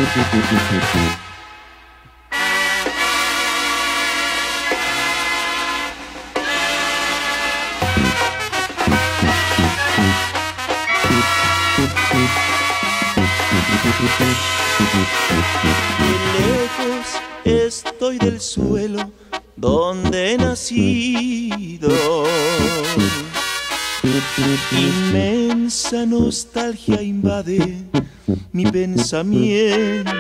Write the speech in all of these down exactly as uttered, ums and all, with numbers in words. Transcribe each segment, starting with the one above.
Qué lejos estoy del suelo donde he nacido. Inmensa nostalgia invade mi pensamiento.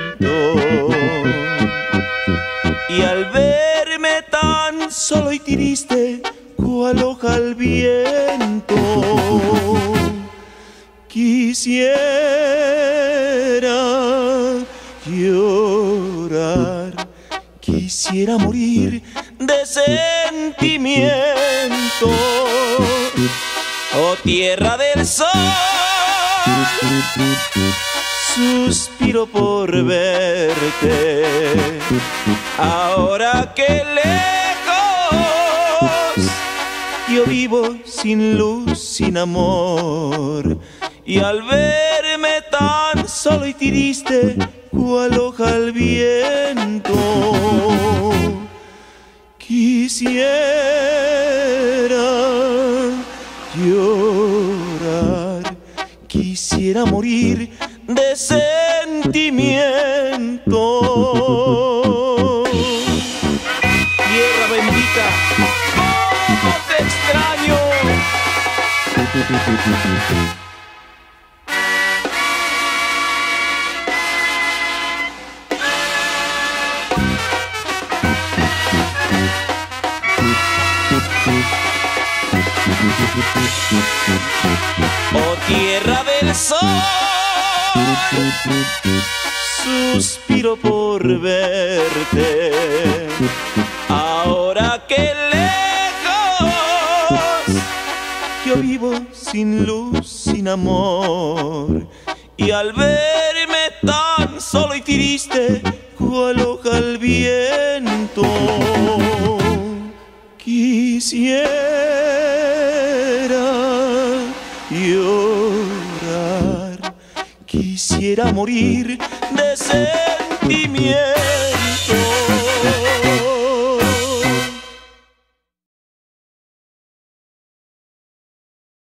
Y al verme tan solo y triste, cual hoja al viento, quisiera llorar, quisiera morir de sentimiento. Oh tierra del sol, suspiro por verte, ahora que lejos yo vivo sin luz, sin amor. Y al verme tan solo y triste, cual hoja al viento, quisiera llorar, quisiera morir de sentimiento. Tierra bendita, cómo te extraño. Oh tierra del sol, suspiro por verte, ahora que lejos yo vivo sin luz, sin amor. Y al verme tan solo y triste, cual hoja al viento, quisiera llorar, quisiera morir de sentimiento.